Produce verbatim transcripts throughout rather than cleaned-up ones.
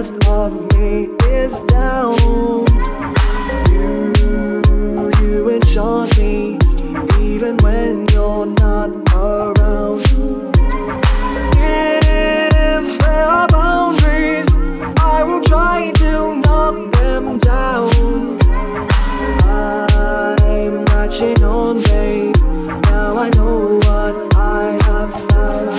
rest of me is down. You, you enchant me, even when you're not around. If there are boundaries, I will try to knock them down. I'm latching on, babe. Now I know what I have found.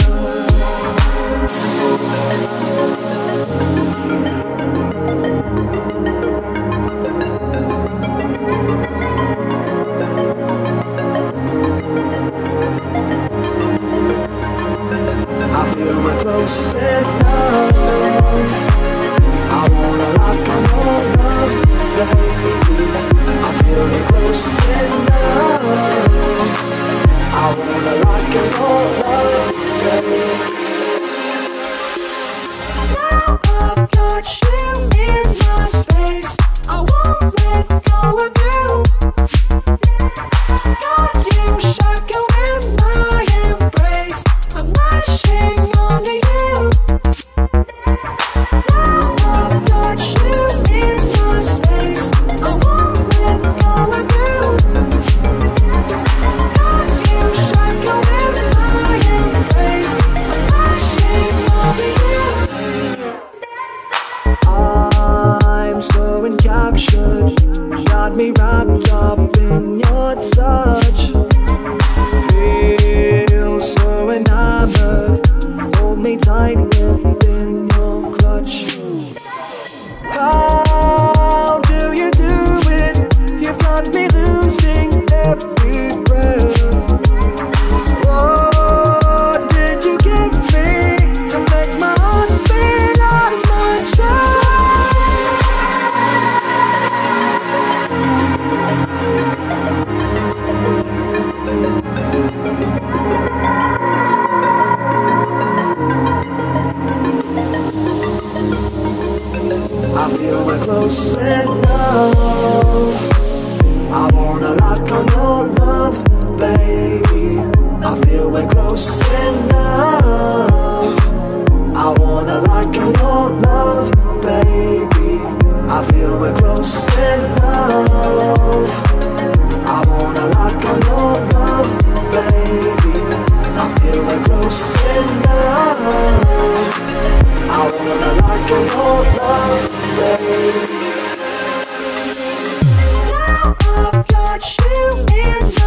I feel we're close enough. I wanna lock on your love, baby. I feel we're close enough. I wanna lock on your love, baby. Now I've got you in my space, I won't let go of you. Got you shackled in my embrace, I'm lashing onto you. Now I've got you in my space, I won't let go of you. Got you shackled in my embrace, I'm lashing onto you. I'm so encaptured, got me wrapped up in your touch. Feel so enamored, hold me tight within your clutch. How do you do it? You've got me losing every breath. What did you give me to make my heart beat out of my chest? I feel we're close enough. I wanna lock on your love, baby. I feel we're close enough. I wanna lock on your love, baby. I feel we're close enough. I wanna lock on your love, baby. I feel we're close enough. I wanna lock on your love, baby. Now I've got you in